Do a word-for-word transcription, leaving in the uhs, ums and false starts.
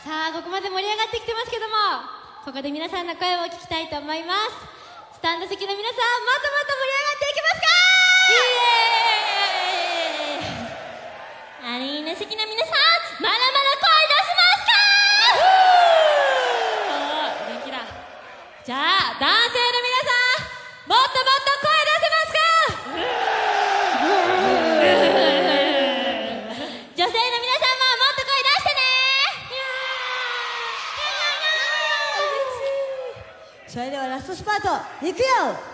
さあここまで盛り上がってきてますけども、ここで皆さんの声を聞きたいと思います。スタンド席の皆さん、もっともっと盛り上がっていきますか？イエーイ。アリーナ席の皆さん、まだまだ声出しますか？元気だ。じゃあ男性の皆さん、もっともっと声出せますか？女性の皆さんももっと声出してね。 それではラストスパートいくよ。